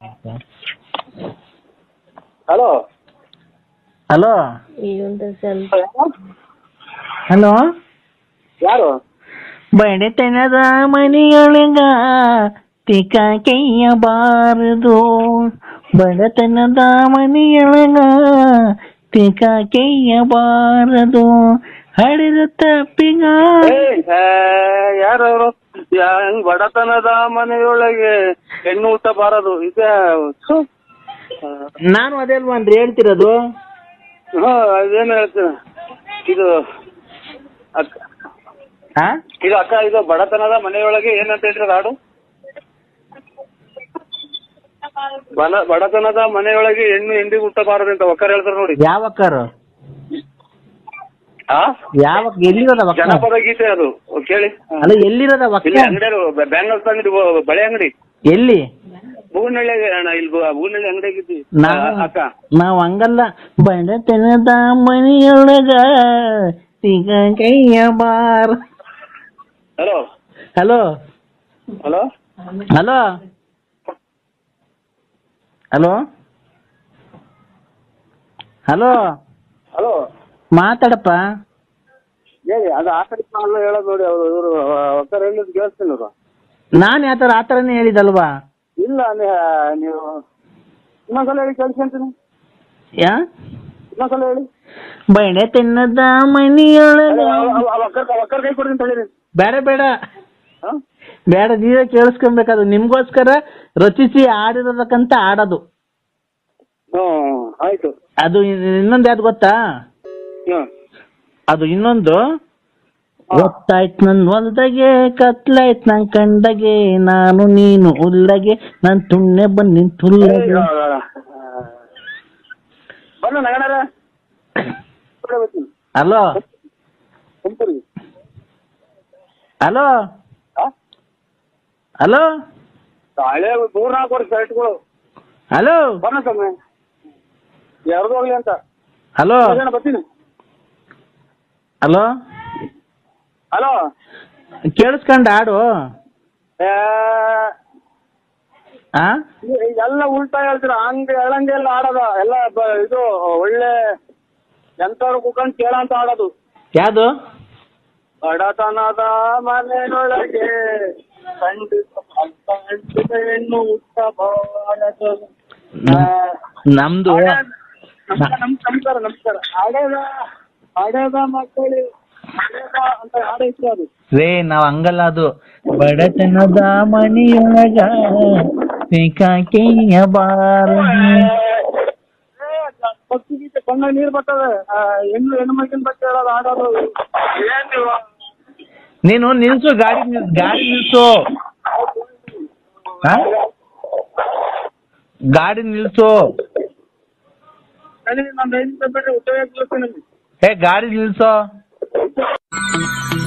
Hello hello hello ಯಾರು? ಬಡತನದ ಮನೆಯೊಳಗ ತಿಕ್ಕ ಕೈಯಬಾರದು, ಬಡತನದ ಮನೆಯೊಳಗ ತಿಕ್ಕ ಕೈಯಬಾರದು, ಹಡಿದ ತಪ್ಪಿಗ. ಯಾರು ಬಡತನದ ಮನೆಯೊಳಗೆ ಹೆಣ್ಣು ಊಟ ಬಾರದು ಇದೆ. ನಾನು ಅದೇ ಅಲ್ವಾನ್ರಿ ಹೇಳ್ತಿರೋದು. ಅದೇನು ಹೇಳ್ತೀನಿ ಇದು ಅಕ್ಕ, ಇದು ಅಕ್ಕ, ಇದು ಬಡತನದ ಮನೆಯೊಳಗೆ ಏನಂತ ಹೇಳ್ರಿ ಹಾಡು? ಬಡತನದ ಮನೆಯೊಳಗೆ ಹೆಣ್ಣು ಎಂದಿಗೂ ಹುಟ್ಟಬಾರದು ಅಂತ ಒಕ್ಕರ್ ಹೇಳ್ತಾರೆ ನೋಡಿ. ಯಾವ ಅಕ್ಕರು? ಯಾವ ಎಲ್ಲಿರೋದ ಜನಪದ ಗೀತೆ ಅದು, ಕೇಳಿ. ಅಲ್ಲ ಎಲ್ಲಿರೋದ ಅಂಗಡಿ? ಬ್ಯಾಂಗಲ್ಸ್ ಅಂಗಡಿ, ಬಳೆ ಅಂಗಡಿ ಎಲ್ಲಿ? ಬೂನಳ್ಳಿ ಅಣ್ಣ, ಇಲ್ಲಿ ಬೂನಳ್ಳಿ ಅಂಗಡಿ ಆಗಿದ್ದಿ ಅಕ್ಕ. ನಾವ್ ಹಂಗಲ್ಲ, ಬಡತನದ ಮನೆಯೊಳಗ ತಿಗ ಕೈಯ ಬಾರ. Hello hello hello hello hello hello hello ಮಾತಾಡಪ್ಪ. ಹೇಳಿ, ಅದು ಆ ಕಡೆ ಅಲ್ಲ ಹೇಳೋದು ನೋಡಿ. ಅವರು ಇವರು ಒಕ್ಕರ್ ಹೇಳಿದ್ ಕೇಳಿಸ್ತೀನಿ ಅವರು. ನಾನು ಯಾವ ಥರ ಆ ಥರನೇ ಹೇಳಿದಲ್ವಾ? ಇಲ್ಲ, ನೀವು ಇನ್ನೊಂದ್ಸಲ ಹೇಳಿ ಕೇಳಿಸ್ಕೊಂತೀನಿ. ಇನ್ನೊಂದ್ಸಲ ಹೇಳಿ. ಬಡತನದ ಮನೆಯೊಳಗ ಒಕ್ಕರ್ ಕೈ ಕೊಡ್ತೀನಿ ತಗೊಳ್ಳಿ. ಬೇಡ ಬೇಡ ಬೇಡ, ನೀವೇ ಕೇಳಿಸ್ಕೊಬೇಕದು. ನಿಮ್ಗೋಸ್ಕರ ರಚಿಸಿ ಆಡಿರೋದಕ್ಕಂತ ಆಡೋದು. ಆಯ್ತು. ಅದು ಇನ್ನೊಂದು ಯಾವ್ದು ಗೊತ್ತಾ? ಅದು ಇನ್ನೊಂದು, ಗೊತ್ತಾಯ್ತು ನನ್ ಹೊಲ್ದಾಗೆ, ಕತ್ಲಾಯ್ತು ನನ್ ಕಂಡಗೆ, ನಾನು ನೀನು ಉಲ್ಲಗೆ, ನನ್ ತುಣ್ಣೆ ಬನ್ನಿ ತುಲ್ಲಗೆ. ಹಲೋ ಹಲೋ ಹಲೋ ಹಳೆ 3-4 ವರ್ಷ ಶರ್ಟ್ಗಳು. ಹಲೋ ಬನ್ನ ಸಮಯ ಯಾರ್ದು ಹೋಗ್ಲಿ ಅಂತ. ಹಲೋ ಬರ್ತೀನಿ. ಹಲೋ ಹಲೋ, ಕೇಳಿಸ್ಕೊಂಡ ಆಡು. ಎಲ್ಲ ಉಲ್ಟಾ ಹೇಳ್ತೀರ, ಹಂಗೆ ಹೇಳಂಗೆ ಎಲ್ಲ ಆಡೋದ ಎಲ್ಲ. ಇದು ಒಳ್ಳೆ ಎಂತವ್ರು ಕುತ್ಕೊಂಡು ಕೇಳಂತ ಆಡೋದು. ಯಾವುದು? ಬಡತನದ ಮನೆಯೊಳಗೆ ಹೆಣ್ಣು ಹುಟ್ಟಬಾರದು. ನಮ್ದು ನಮಸ್ಕಾರ ನಮಸ್ಕಾರ. ಹಡೆದ ಮಕ್ಕಳು ಅಂತ ಹಾಡೈತಿ ಅದು. ರೇ, ನಾವ್ ಹಂಗಲ್ಲ, ಅದು ಬಡತನದ ಮನೆಯೊಳಗ ಭಕ್ತಿ ಗೀತೆ ಕಣ್ಣ ನೀರು ಬರ್ತದೆ. ಹೆಣ್ಣು ಮಗಿನ ಬಗ್ಗೆ ಹೇಳೋದು, ಆಡೋದು. ನೀನು ನಿಲ್ಸು, ಗಾಡಿ ನಿಲ್ಸು, ಗಾಡಿ ನಿಲ್ಸು. ನನಗೆ ನಾನು ಬಿಟ್ಟರೆ ಉಪಯೋಗ ಗಾಡಿ ನಿಲ್ಸೋ.